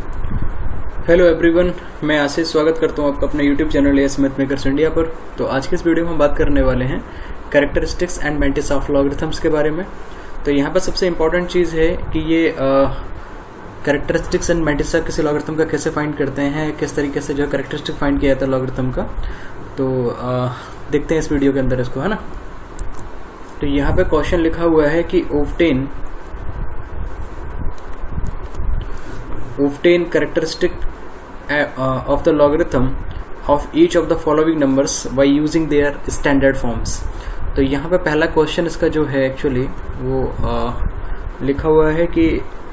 Hello everyone, मैं आशीष स्वागत करता हूं आपका अपने YouTube channel AS mathematics India पर। तो आज के इस वीडियो में हम बात करने वाले हैं characteristics and mantissa of logarithms के बारे में। तो यहाँ पर सबसे इम्पोर्टेंट चीज़ है कि ये कैरेक्टरिस्टिक्स एंड मैंटिस ऑफ किसी लॉगरिथम का कैसे फाइंड करते हैं, किस तरीके से जो कैरेक्टरिस्टिक फाइंड किया जाता है लॉगरिथम का। तो देखते हैं इस वीडियो के अंदर इसको, है ना। तो यहाँ पे क्वेश्चन लिखा हुआ है कि obtain characteristic of the logarithm of each of the following numbers by using their standard forms। तो यहाँ पे पहला क्वेश्चन इसका जो है एक्चुअली वो लिखा हुआ है कि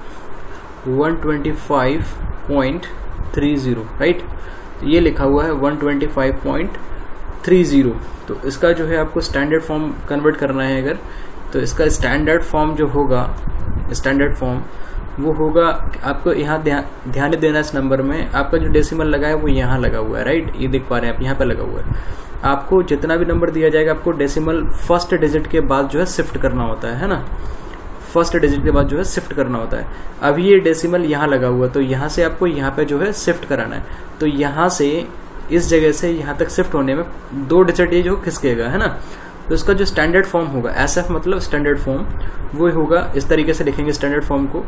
125.30, राइट। ये लिखा हुआ है 125.30। तो इसका जो है आपको स्टैंडर्ड फॉर्म कन्वर्ट करना है अगर, तो इसका स्टैंडर्ड फॉर्म जो होगा, स्टैंडर्ड फॉर्म वो होगा, आपको यहाँ ध्यान देना इस नंबर में, आपका जो डेसिमल लगा है वो यहाँ लगा हुआ है, राइट। ये देख पा रहे हैं आप, यहाँ पे लगा हुआ है। आपको जितना भी नंबर दिया जाएगा आपको डेसिमल फर्स्ट डिजिट के बाद जो है शिफ्ट करना होता है ना। फर्स्ट डिजिट के बाद जो है शिफ्ट करना होता है। अभी ये डेसिमल यहाँ लगा हुआ है, तो यहाँ से आपको यहाँ पे जो है शिफ्ट कराना है। तो यहाँ से इस जगह से यहाँ तक शिफ्ट होने में 2 डिजिट ये जो खिसकेगा, है ना। तो इसका जो स्टैंडर्ड फॉर्म होगा, SF मतलब स्टैंडर्ड फॉर्म, वो होगा इस तरीके से लिखेंगे स्टैंडर्ड फॉर्म को,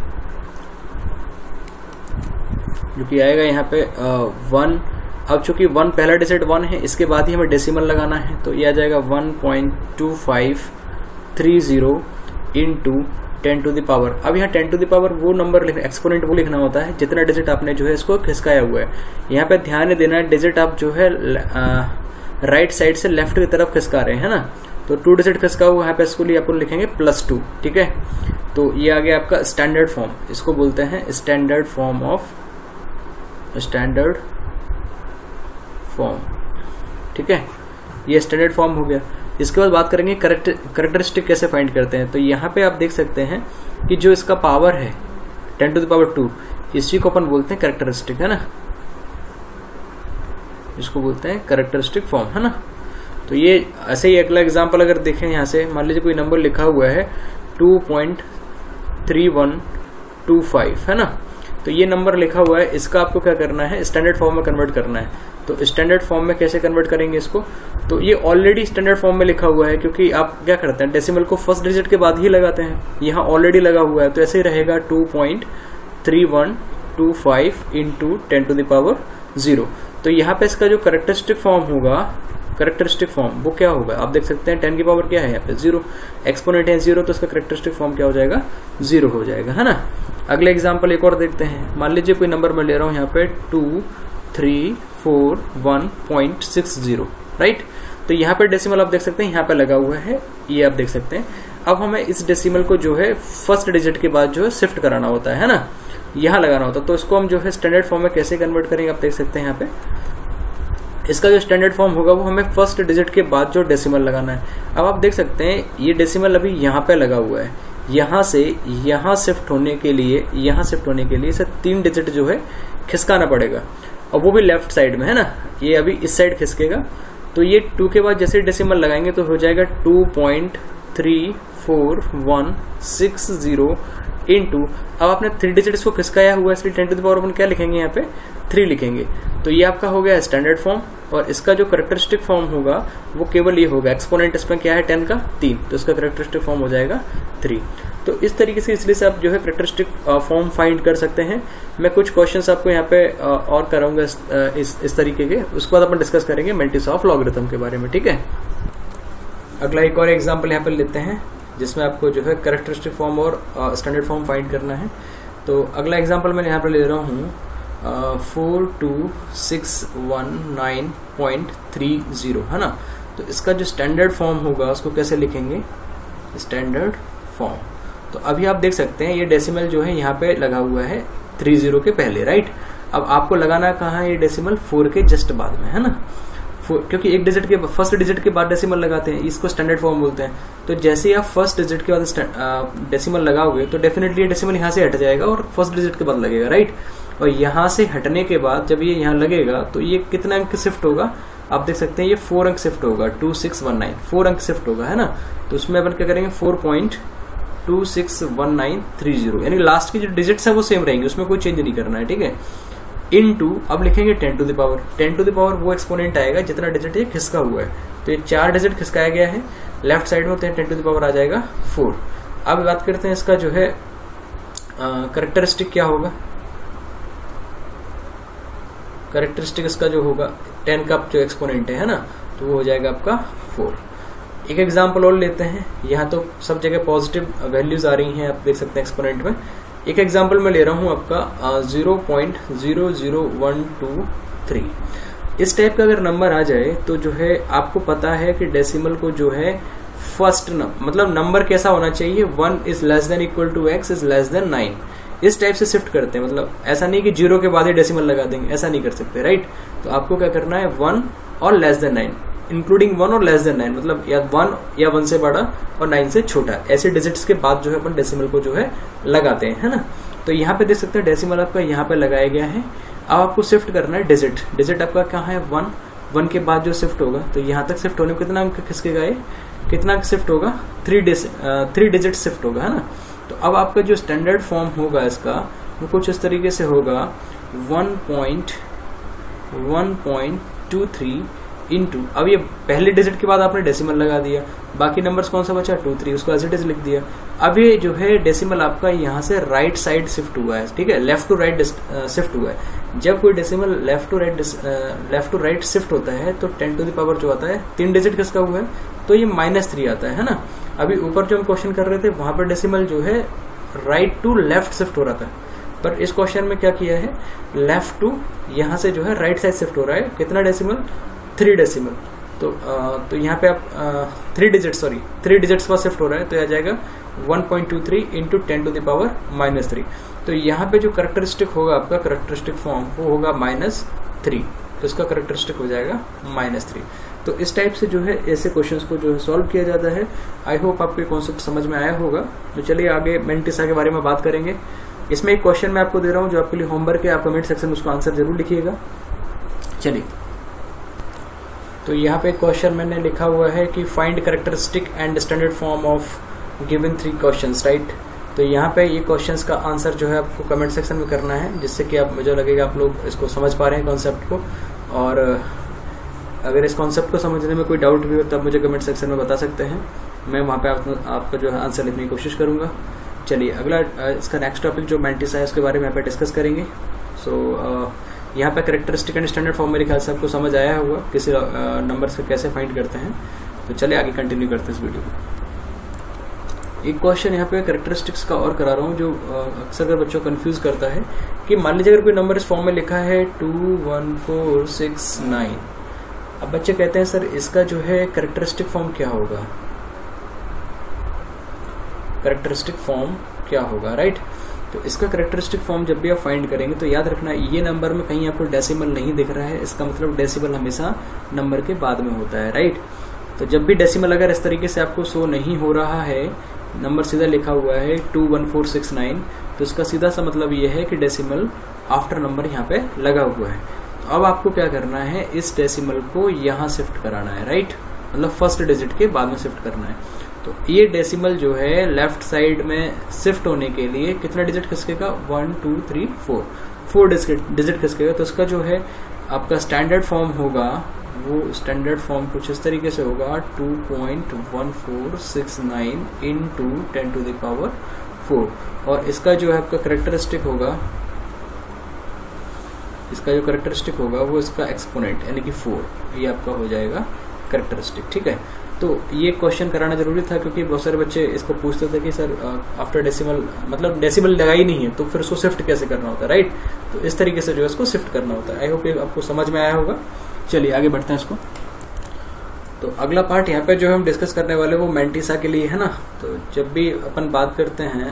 जो कि आएगा यहाँ पे 1। अब चूंकि 1 पहला डिजिट 1 है, इसके बाद ही हमें डेसिमल लगाना है, तो ये आ जाएगा 1.2530 इंटू 10 टू द पावर। अब यहाँ 10 टू द पावर वो नंबर एक्सपोनेंट वो लिखना होता है जितना डिजिट आपने जो है इसको खिसकाया हुआ है। यहाँ पे ध्यान देना है, डिजिट आप जो है राइट साइड से लेफ्ट की तरफ खिसका रहे हैं ना। तो 2 डिजिट खिसका हुआ, यहाँ पे इसको लिए आपको लिखेंगे +2, ठीक है। तो ये आ गया आपका स्टैंडर्ड फॉर्म, इसको बोलते हैं standard form of standard form, ठीक है। ये स्टैंडर्ड फॉर्म हो गया। इसके बाद बात करेंगे कैरेक्टरिस्टिक कैसे फाइंड करते हैं। तो यहाँ पे आप देख सकते हैं कि जो इसका पावर है 10 टू द पावर 2, इसी को अपन बोलते हैं कैरेक्टरिस्टिक, है ना। इसको बोलते हैं कैरेक्टरिस्टिक फॉर्म, है ना। तो ये ऐसे ही अगला एग्जांपल अगर देखें, यहाँ से मान लीजिए कोई नंबर लिखा हुआ है 2.3125, है ना। तो ये नंबर लिखा हुआ है, इसका आपको क्या करना है, स्टैंडर्ड फॉर्म में कन्वर्ट करना है। तो स्टैंडर्ड फॉर्म में कैसे कन्वर्ट करेंगे इसको, तो ये ऑलरेडी स्टैंडर्ड फॉर्म में लिखा हुआ है, क्योंकि आप क्या करते हैं डेसिमल को फर्स्ट डिजिट के बाद ही लगाते हैं। यहाँ ऑलरेडी लगा हुआ है, तो ऐसे ही रहेगा 2.3125 इंटू 10 टू द पावर 0। तो यहाँ पे इसका जो कैरेक्टरिस्टिक फॉर्म होगा, कैरेक्टरिस्टिक फॉर्म वो क्या होगा, आप देख सकते हैं 10 की पावर क्या है यहाँ पे 0, एक्सपोनेंट है 0, तो इसका कैरेक्टरिस्टिक फॉर्म क्या हो जाएगा, 0 हो जाएगा, है ना। अगले एग्जांपल एक और देखते हैं। मान लीजिए कोई नंबर मैं ले रहा हूँ यहाँ पे 2341.60, राइट। तो यहाँ पे डेसिमल आप देख सकते हैं यहाँ पे लगा हुआ है, ये आप देख सकते हैं। अब हमें इस डेसिमल को जो है फर्स्ट डिजिट के बाद जो है शिफ्ट कराना होता है ना, यहाँ लगाना होता है। तो इसको हम जो है स्टैंडर्ड फॉर्म में कैसे कन्वर्ट करेंगे, आप देख सकते हैं यहाँ पे इसका जो स्टैंडर्ड फॉर्म होगा वो हमें फर्स्ट डिजिट के बाद जो डेसिमल लगाना है। अब आप देख सकते हैं ये डेसिमल अभी यहाँ पे लगा हुआ है, यहाँ से यहाँ शिफ्ट होने के लिए, यहाँ शिफ्ट होने के लिए इसे 3 डिजिट जो है खिसकाना पड़ेगा, और वो भी लेफ्ट साइड में, है ना। ये अभी इस साइड खिसकेगा, तो ये 2 के बाद जैसे डेसिमल लगाएंगे तो हो जाएगा 2.34160 इंटू, अब आपने 3 डिजिट इसको खिसकाया हुआ है, इसलिए 10 टू द पावर 1 क्या लिखेंगे, यहाँ पे 3 लिखेंगे। तो ये आपका हो गया स्टैंडर्ड फॉर्म, और इसका जो कैरेक्टरिस्टिक फॉर्म होगा वो केवल ये होगा, एक्सपोनेंट इसमें क्या है 10 का 3, तो इसका कैरेक्टरिस्टिक फॉर्म हो जाएगा 3। तो इस तरीके से इसलिए से आप जो है कैरेक्टरिस्टिक फॉर्म फाइंड कर सकते हैं। मैं कुछ क्वेश्चंस आपको यहाँ पे और कराऊंगा इस तरीके के, उसके बाद अपन डिस्कस करेंगे मैंटिस ऑफ लॉगरिथम के बारे में, ठीक है। अगला एक और एग्जाम्पल यहाँ पे लेते हैं जिसमें आपको जो है कैरेक्टरिस्टिक फॉर्म और स्टैंडर्ड फॉर्म फाइंड करना है। तो अगला एग्जाम्पल मैं यहाँ पे ले रहा हूँ 42619.30, है ना। तो इसका जो स्टैंडर्ड फॉर्म होगा उसको कैसे लिखेंगे, स्टैंडर्ड फॉर्म। तो अभी आप देख सकते हैं ये डेसिमल जो है यहाँ पे लगा हुआ है 30 के पहले, राइट। अब आपको लगाना कहाँ है, ये डेसिमल 4 के जस्ट बाद में, है ना। क्योंकि एक डिजिट के फर्स्ट डिजिट के बाद डेसिमल लगाते हैं, इसको स्टैंडर्ड फॉर्म बोलते हैं। तो जैसे ही आप फर्स्ट डिजिट के बाद डेसिमल लगाओगे तो डेफिनेटली डेसिमल यहाँ से हट जाएगा और फर्स्ट डिजिट के बाद लगेगा, राइट। और यहाँ से हटने के बाद जब ये यहाँ लगेगा तो ये कितना अंक शिफ्ट होगा, आप देख सकते हैं ये 4 अंक शिफ्ट होगा, 2619 4 अंक शिफ्ट होगा, है ना। तो उसमें अपन क्या करेंगे 261930, यानी लास्ट की जो डिजिट्स है वो सेम रहेंगे, उसमें कोई चेंज नहीं करना है, ठीक है। इनटू अब लिखेंगे 10 to the power, 10 to the power वो एक्सपोनेंट आएगा जितना डिजिट ये खिसका हुआ है, तो ये 4 डिजिट खिसकाया गया है लेफ्ट साइड में, तो 10 टू द पावर आ जाएगा 4। अब बात करते हैं इसका जो है कैरेक्टरिस्टिक क्या होगा। कैरेक्टरिस्टिक इसका जो होगा 10 का जो एक्सपोनेंट है ना, तो वो हो जाएगा आपका 4। एक एग्जांपल और लेते हैं, यहाँ तो सब जगह पॉजिटिव वैल्यूज आ रही हैं, आप देख सकते हैं एक्सपोनेंट में। एक एग्जांपल मैं ले रहा हूं आपका 0.00123। इस टाइप का अगर नंबर आ जाए तो जो है आपको पता है कि डेसिमल को जो है फर्स्ट मतलब नंबर कैसा होना चाहिए, 1 is less than equal to x is less than 9, इस टाइप से शिफ्ट करते हैं। मतलब ऐसा नहीं कि 0 के बाद ही डेसिमल लगा देंगे, ऐसा नहीं कर सकते, राइट। तो आपको क्या करना है, 1 और लेस देन 9, इंक्लूडिंग 1 और लेस देन 9, मतलब या 1 या 1 से बड़ा और 9 से छोटा, ऐसे डिजिट्स के बाद जो है अपन डेसिमल को जो है लगाते हैं, है ना। तो यहाँ पे देख सकते हैं डेसिमल आपका यहाँ पे लगाया गया है। अब आपको शिफ्ट करना है डिजिट, डिजिट आपका कहाँ है 1, 1 के बाद जो शिफ्ट होगा तो यहाँ तक शिफ्ट होने में कितना खिसकेगा, ये कितना शिफ्ट होगा, 3 डिजिट शिफ्ट होगा, है ना। तो अब आपका जो स्टैंडर्ड फॉर्म होगा इसका वो कुछ इस तरीके से होगा 1.23 इंटू, अब ये पहले डिजिट के बाद आपने डेसिमल लगा दिया, बाकी नंबर्स कौन सा बचा 2 3, उसको एज इट इज लिख दिया। अब ये जो है डेसिमल आपका यहाँ से राइट साइड शिफ्ट हुआ है, ठीक है, लेफ्ट टू राइट शिफ्ट हुआ है। जब कोई decimal left to right shift होता है तो 10 टू द पावर जो आता है 3 डिजिट किसका हुआ है, तो ये -3 आता है ना। अभी ऊपर जो हम क्वेश्चन कर रहे थे वहां पर डेसिमल जो है राइट टू लेफ्ट शिफ्ट हो रहा था, पर इस क्वेश्चन में क्या किया है, लेफ्ट टू यहाँ से जो है राइट साइड शिफ्ट हो रहा है। कितना डेसिमल, 3 डेसिमल, तो यहाँ पे आप 3 डिजिट्स पर शिफ्ट हो रहा है, तो आ जाएगा 1.23 इंटू 10 टू द पावर -3। तो यहाँ पे जो कैरेक्टरिस्टिक होगा आपका कैरेक्टरिस्टिक फॉर्म वो होगा -3, तो इसका कैरेक्टरिस्टिक हो जाएगा -3। तो इस टाइप से जो है ऐसे क्वेश्चंस को जो है सॉल्व किया जाता है। आई होप आपको ये कॉन्सेप्ट समझ में आया होगा। तो चलिए आगे मेंटिसा के बारे में बात करेंगे। इसमें एक क्वेश्चन मैं आपको दे रहा हूँ जो आपके लिए होमवर्क है, आप कमेंट सेक्शन में उसका आंसर जरूर लिखिएगा। चलिए, तो यहाँ पे क्वेश्चन मैंने लिखा हुआ है कि find characteristic and standard form of given 3 questions, right. तो यहाँ पे ये क्वेश्चंस का आंसर जो है आपको कमेंट सेक्शन में करना है, जिससे कि आप मुझे लगेगा आप लोग इसको समझ पा रहे हैं कॉन्सेप्ट को। और अगर इस कॉन्सेप्ट को समझने में कोई डाउट भी हो तब मुझे कमेंट सेक्शन में बता सकते हैं, मैं वहाँ पे आपका जो है आंसर लिखने की कोशिश करूंगा। चलिए अगला इसका नेक्स्ट टॉपिक जो मेंटिसा है उसके बारे में यहाँ पे डिस्कस करेंगे। सो यहाँ पे कैरेक्टरिस्टिक एंड स्टैंडर्ड फॉर्म मेरे ख्याल से आपको समझ आया होगा किसी नंबर से कैसे फाइंड करते हैं। तो चलिए आगे कंटिन्यू करते हैं इस वीडियो को। एक क्वेश्चन यहाँ पे कैरेक्टरिस्टिक्स का और करा रहा हूँ जो अक्सर अगर बच्चों को कंफ्यूज करता है कि मान लीजिए अगर कोई नंबर इस फॉर्म में लिखा है 21469, अब बच्चे कहते हैं सर इसका जो है कैरेक्टरिस्टिक फॉर्म क्या होगा, कैरेक्टरिस्टिक फॉर्म क्या होगा, राइट। तो इसका कैरेक्टरिस्टिक फॉर्म जब भी आप फाइंड करेंगे तो याद रखना ये नंबर में कहीं आपको डेसिमल नहीं दिख रहा है, इसका मतलब डेसिमल हमेशा नंबर के बाद में होता है, राइट। तो जब भी डेसिमल अगर इस तरीके से आपको शो नहीं हो रहा है, नंबर सीधा लिखा हुआ है 21469, तो इसका सीधा सा मतलब ये है कि डेसिमल आफ्टर नंबर यहाँ पे लगा हुआ है। तो अब आपको क्या करना है, इस डेसिमल को यहाँ शिफ्ट कराना है, राइट, मतलब फर्स्ट डिजिट के बाद में शिफ्ट करना है। तो ये डेसिमल जो है लेफ्ट साइड में शिफ्ट होने के लिए कितना डिजिट खिसकेगा, 1 2 3 4 डिजिट खिसकेगा। तो इसका जो है आपका स्टैंडर्ड फॉर्म होगा, वो स्टैंडर्ड फॉर्म कुछ इस तरीके से होगा 2.1469 इंटू 10 टू द पावर 4। और इसका जो है आपका कैरेक्टरिस्टिक होगा, इसका जो कैरेक्टरिस्टिक होगा वो इसका एक्सपोनेंट यानी कि 4, ये आपका हो जाएगा कैरेक्टरिस्टिक, ठीक है। तो ये क्वेश्चन कराना जरूरी था क्योंकि बहुत सारे बच्चे इसको पूछते थे कि सर आफ्टर डेसिमल मतलब डेसिमल लगा ही नहीं है तो फिर उसको शिफ्ट कैसे करना होता है, राइट। तो इस तरीके से जो है इसको शिफ्ट करना होता है। आई होप ये आपको समझ में आया होगा। चलिए आगे बढ़ते हैं इसको। तो अगला पार्ट यहाँ पे जो हम डिस्कस करने वाले वो मेंटिसा के लिए है ना। तो जब भी अपन बात करते हैं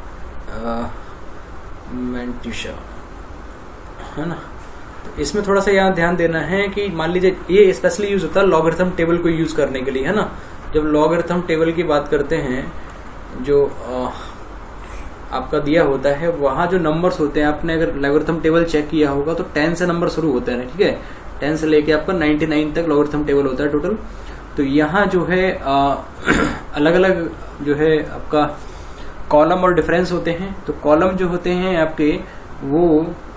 मेंटिसा, है ना, तो इसमें थोड़ा सा यहाँ ध्यान देना है कि मान लीजिए ये स्पेशली यूज होता है लॉगरिथम टेबल को यूज करने के लिए, है ना। जब लॉगरिथम टेबल की बात करते हैं, जो आपका दिया होता है वहां जो नंबर्स होते हैं, आपने अगर लॉगरिथम टेबल चेक किया होगा तो 10 से नंबर शुरू होते हैं, ठीक है, 10 से लेके आपका 99 तक लॉगरिथम टेबल होता है टोटल। तो यहाँ जो है अलग अलग जो है आपका कॉलम और डिफरेंस होते हैं। तो कॉलम जो होते हैं आपके वो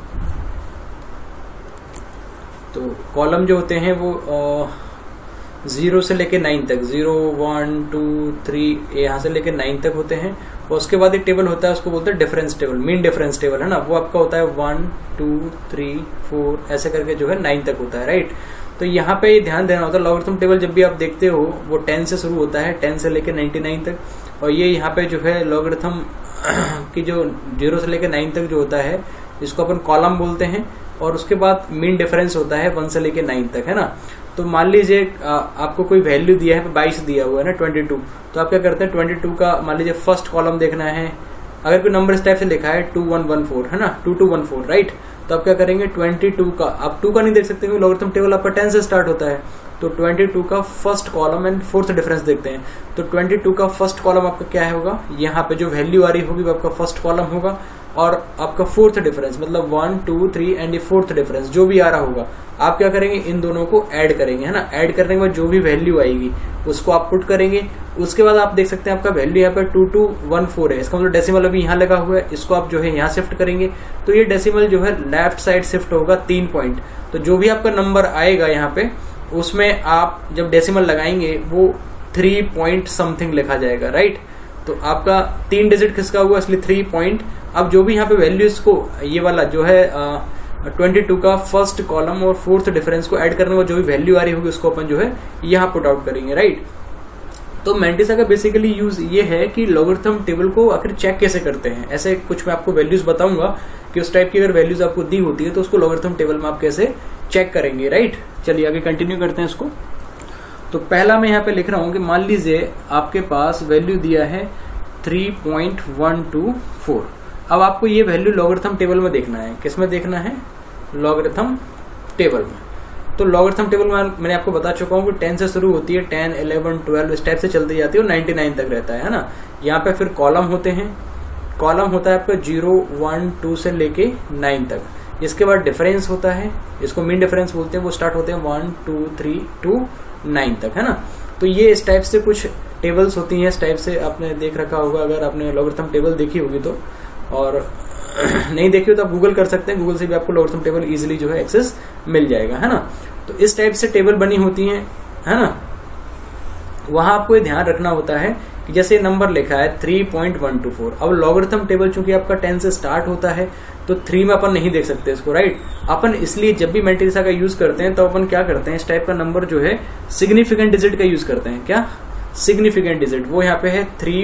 जीरो से लेके 9 तक, 0 1 2 3 यहाँ से लेके 9 तक होते हैं। और उसके बाद एक टेबल होता है, उसको बोलते हैं difference table, mean difference table, है ना। वो आपका होता है 1 2 3 4 ऐसे करके जो है 9 तक होता है, राइट। तो यहाँ पे ये ध्यान देना होता है, लॉगरिथम टेबल जब भी आप देखते हो वो 10 से शुरू होता है, 10 से लेके 99 तक। और ये यहाँ पे जो है लॉगरिथम की जो 0 से लेके 9 तक जो होता है इसको अपन कॉलम बोलते हैं। और उसके बाद मीन डिफरेंस होता है 1 से लेके 9 तक, है ना। तो मान लीजिए आपको कोई वैल्यू दिया है, 22 दिया हुआ है ना, 22, तो आप क्या करते हैं 22 का मान लीजिए फर्स्ट कॉलम देखना है। अगर कोई नंबर इस टाइप से लिखा है 2114, है ना, 2214, राइट। तो आप क्या करेंगे 22 का, आप 2 का नहीं देख सकते क्योंकि लॉगरिथम टेबल आपका 10 से स्टार्ट होता है। तो 22 का first column and fourth difference देखते हैं। तो 22 का फर्स्ट कॉलम आपका क्या होगा, यहाँ पे जो वैल्यू आ रही होगी वो आपका फर्स्ट कॉलम होगा। और आपका फोर्थ डिफरेंस मतलब 1 2 3 एंड ये फोर्थ डिफरेंस जो भी आ रहा होगा, आप क्या करेंगे इन दोनों को ऐड करेंगे, है ना। ऐड करने के बाद जो भी वैल्यू आएगी उसको आप पुट करेंगे। उसके बाद आप देख सकते हैं आपका वैल्यू यहाँ पे 2214 है, इसका मतलब डेसिमल अभी यहाँ लगा हुआ है, इसको आप जो है यहाँ शिफ्ट करेंगे। तो ये डेसिमल जो है लेफ्ट साइड शिफ्ट होगा 3 पॉइंट। तो जो भी आपका नंबर आएगा यहाँ पे उसमें आप जब डेसिमल लगाएंगे वो 3 पॉइंट समथिंग लिखा जाएगा, राइट। तो आपका 3 डिजिट खिसका हुआ इसलिए 3 पॉइंट। अब जो भी यहाँ पे वैल्यूज को ये वाला जो है 22 का फर्स्ट कॉलम और फोर्थ डिफरेंस को ऐड करने में जो भी वैल्यू आ रही होगी उसको अपन जो है यहाँ पुट आउट करेंगे, राइट। तो मेंटिसा का बेसिकली यूज ये है कि लॉगरिथम टेबल को आखिर चेक कैसे करते हैं। ऐसे कुछ मैं आपको वैल्यूज बताऊंगा कि उस टाइप की अगर वैल्यूज आपको दी होती है तो उसको लॉगरिथम टेबल में आप कैसे चेक करेंगे, राइट। चलिए आगे कंटिन्यू करते हैं इसको। तो पहला मैं यहाँ पे लिख रहा हूं कि मान लीजिए आपके पास वैल्यू दिया है 3.124। अब आपको ये वैल्यू लॉगरिथम टेबल में देखना है। किसमें देखना है, लॉगरिथम टेबल में। तो लॉगरिथम टेबल में मैंने आपको बता चुका हूँ कि 10 से शुरू होती है, 10 11 12 इस टाइप से चलती जाती है और 99 तक रहता है ना। यहाँ पे फिर कॉलम होते हैं, कॉलम होता है आपका 0 1 2 से लेके 9 तक। इसके बाद डिफरेंस होता है, इसको मीन डिफरेंस बोलते हैं, वो स्टार्ट होते हैं 1 2 3 to 9 तक, है ना। तो ये इस टाइप से कुछ टेबल्स होती हैं, इस टाइप से आपने देख रखा होगा अगर आपने लॉगरिथम टेबल देखी होगी तो। और नहीं देखी हो तो आप गूगल कर सकते हैं, गूगल से भी आपको लॉगरिथम टेबल इजीली जो है एक्सेस मिल जाएगा, है ना। तो इस टाइप से टेबल बनी होती है ना। वहां आपको ये ध्यान रखना होता है कि जैसे नंबर लिखा है 3.124। अब लॉगरिथम टेबल चूंकि आपका 10 से स्टार्ट होता है तो 3 में अपन नहीं देख सकते इसको, राइट। अपन इसलिए जब भी मेंटिसा का यूज करते हैं तो अपन क्या करते हैं, इस टाइप का नंबर जो है सिग्निफिकेंट डिजिट का यूज करते हैं। क्या सिग्निफिकेंट डिजिट, वो यहाँ पे है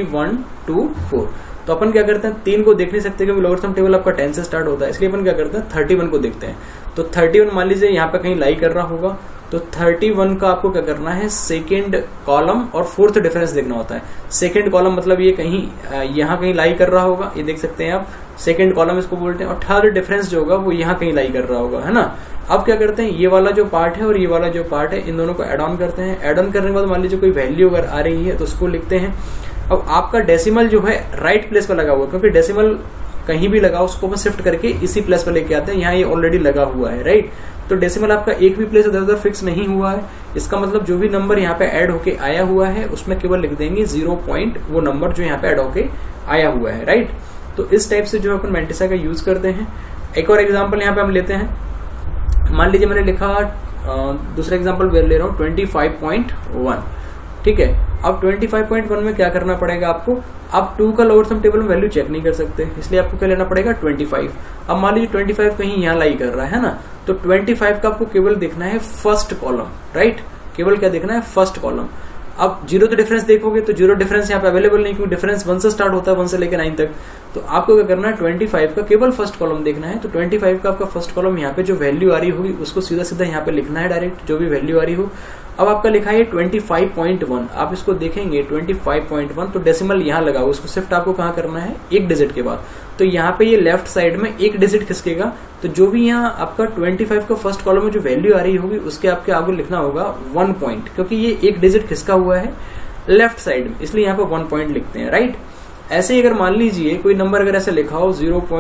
3124। तो अपन क्या करते हैं 3 को देख नहीं सकते क्योंकि लॉगरिथम टेबल आपका 10 से स्टार्ट होता है, इसलिए अपन क्या करते हैं 31 को देखते हैं। तो 31 मान लीजिए यहाँ पे कहीं लाई कर रहा होगा, तो 31 का आपको क्या करना है, सेकेंड कॉलम और फोर्थ डिफरेंस देखना होता है। सेकेंड कॉलम मतलब ये कहीं यहाँ कहीं लाई कर रहा होगा, ये देख सकते हैं आप, सेकेंड कॉलम इसको बोलते हैं। और थर्ड डिफरेंस जो होगा वो यहाँ कहीं लाई कर रहा होगा, है ना। अब क्या करते हैं, ये वाला जो पार्ट है और ये वाला जो पार्ट है इन दोनों को एड ऑन करते हैं। एड ऑन करने के बाद मान लीजिए कोई वैल्यू अगर आ रही है तो उसको लिखते हैं। अब आपका डेसिमल जो है राइट प्लेस पर लगा हुआ है, क्योंकि डेसिमल कहीं भी लगा उसको हम शिफ्ट करके इसी प्लेस पर लेके आते हैं। यहाँ ये ऑलरेडी लगा हुआ है, राइट। तो डेसिमल आपका एक भी प्लेस इधर उधर फिक्स नहीं हुआ है। इसका मतलब जो भी नंबर यहाँ पे ऐड होके आया हुआ है उसमें केवल लिख देंगे 0 पॉइंट, वो नंबर जो यहाँ पे ऐड होके आया हुआ है, राइट। तो इस टाइप से जो अपन मेंटिसा का यूज करते हैं। एक और एग्जाम्पल यहाँ पे हम लेते हैं। मान लीजिए मैंने लिखा दूसरा एग्जाम्पल ले रहा हूँ 25.1, ठीक है। अब 25.1 में क्या करना पड़ेगा आपको, आप 2 का लॉगरिथम टेबल में वैल्यू चेक नहीं कर सकते, इसलिए आपको क्या लेना पड़ेगा 25। अब मान लीजिए 25 कहीं यहाँ लाई कर रहा है ना, तो 25 का आपको केवल देखना है फर्स्ट कॉलम, राइट। केवल क्या देखना है, फर्स्ट कॉलम। अब 0 तो डिफरेंस देखोगे तो 0 डिफरेंस यहाँ पे अवेलेबल नहीं, क्योंकि डिफरेंस 1 से स्टार्ट होता है, 1 से लेकर 9 तक। तो आपको क्या करना है 25 का केवल फर्स्ट कॉलम देखना है। तो 25 का आपका फर्स्ट कॉलम यहाँ पे जो वैल्यू आ रही होगी उसको सीधा सीधा यहाँ पे लिखना है डायरेक्ट, जो भी वैल्यू आ रही हो। अब आपका लिखा है 25.1, आप इसको देखेंगे 25.1, तो डेसिमल यहाँ लगा हुआ, उसको शिफ्ट आपको कहाँ करना है, एक डिजिट के बाद। तो यहाँ पे ये लेफ्ट साइड में एक डिजिट खिसकेगा, तो जो भी यहाँ आपका 25 का फर्स्ट कॉलम में जो वैल्यू आ रही होगी उसके आपके आगे लिखना होगा 1 पॉइंट, क्योंकि ये एक डिजिट खिसका हुआ है लेफ्ट साइड में, इसलिए यहाँ पे 1 पॉइंट लिखते हैं, राइट। ऐसे ही अगर मान लीजिए कोई नंबर अगर ऐसे लिखा हो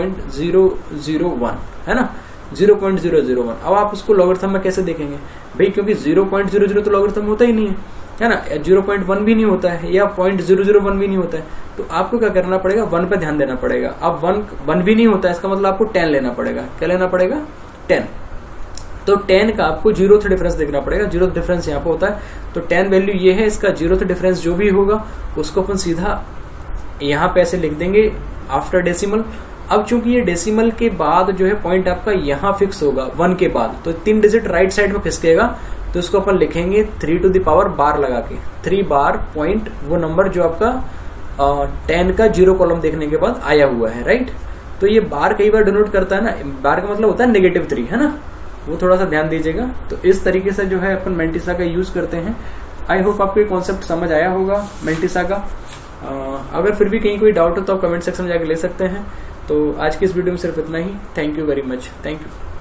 0.001, है ना, 0.001। अब आप उसको लॉगरिथम में कैसे देखेंगे भाई, क्योंकि 0.00 तो लॉगरिथम होता ही नहीं है। है ना, 0.1 भी नहीं होता है या 0.001 भी नहीं होता है, तो आपको क्या करना पड़ेगा, 1 पे ध्यान देना पड़ेगा। अब 1 भी नहीं होता है, इसका मतलब आपको 10 लेना पड़ेगा। क्या लेना पड़ेगा, 10। तो 10 का आपको 0th डिफरेंस देखना पड़ेगा। 0th डिफरेंस यहाँ पे होता है, तो 10 वैल्यू ये है, इसका 0th डिफरेंस जो भी होगा उसको अपन सीधा यहाँ पे ऐसे लिख देंगे आफ्टर डेसिमल। अब चूंकि ये डेसिमल के बाद जो है पॉइंट आपका यहाँ फिक्स होगा 1 के बाद, तो 3 डिजिट राइट साइड में खिसकेगा, तो इसको अपन लिखेंगे 3 टू द पावर बार लगा के, 3 बार पॉइंट, वो नंबर जो आपका 10 का 0 कॉलम देखने के बाद आया हुआ है, राइट। तो ये बार कई बार डिनोट करता है ना, बार का मतलब होता है -3, है ना, वो थोड़ा सा ध्यान दीजिएगा। तो इस तरीके से जो है अपन मेंटिसा का यूज करते हैं। आई होप आपको ये कॉन्सेप्ट समझ आया होगा मेंटिसा का। अगर फिर भी कहीं कोई डाउट हो तो आप कमेंट सेक्शन में जाकर ले सकते हैं। तो आज की इस वीडियो में सिर्फ इतना ही। Thank you very much, thank you.